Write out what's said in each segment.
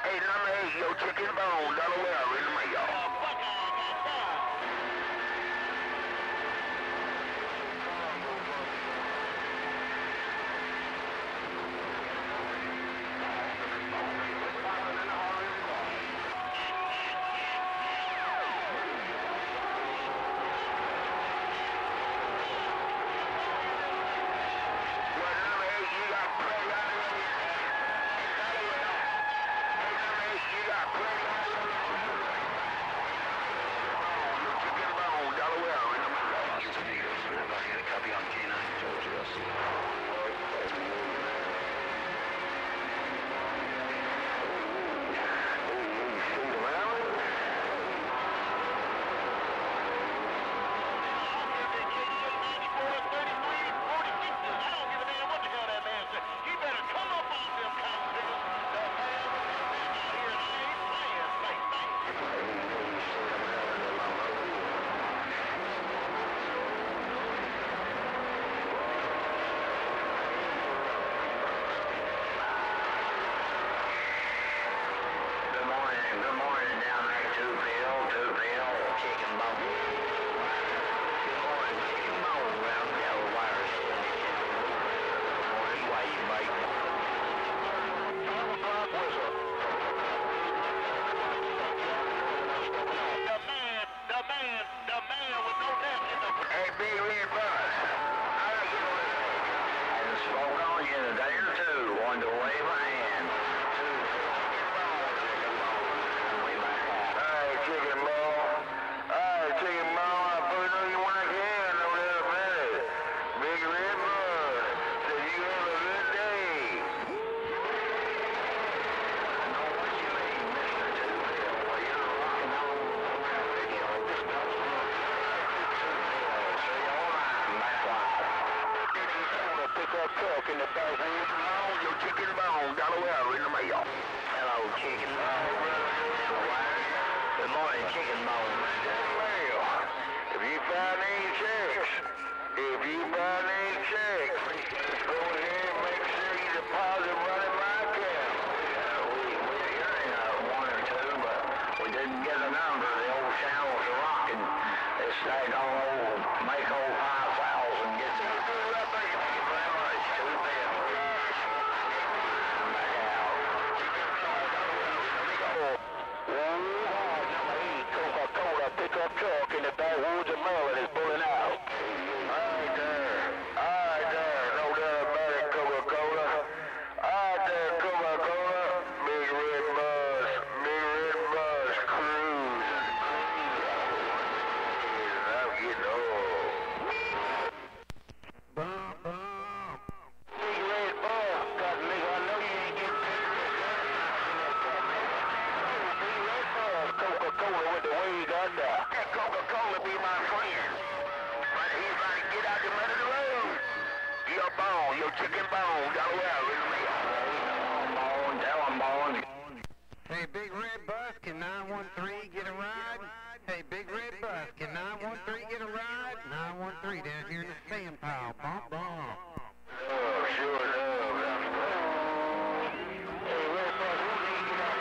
Hey, number 8, your chicken bone, Delaware, in the mail. In the back, your chicken bone, Delaware, in the mail. Hello, chicken bone. Good morning, chicken bone. Well, if you find any checks, go ahead and make sure you deposit money in my account. We're hearing one or two, but we didn't get a number. The old channels are rocking. This thing don't make old 5,000 get to Coca pickup truck in the backwoods of Maryland is pulling out. Alright there, no doubt about it, Coca-Cola. Alright there, Coca-Cola, big red bus, cruising. I'm getting old. Big red bus, got nigga, I know you ain't getting big red bus. Coca-Cola with the way you got there. That Coca-Cola be my friend. But he's about to get out the middle of the road. Your bone, your chicken bone, Delaware, in the mail. Tell him, bone. Hey, Big Red Bus, can 913 get a ride? Hey, Big Red Bus, can 913 get a ride? 913 down here in the sand pile. Bump, bump. Oh, sure enough. Hey, Red Bus, who need to get out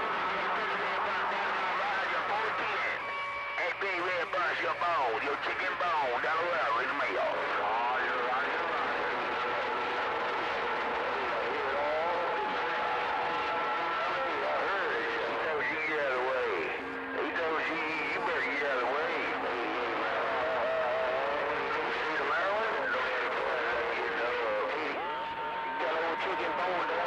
Hey, Big Red Bus, your bone, your chicken bone, Delaware, in the mail. Oh, you're right. Chicken bone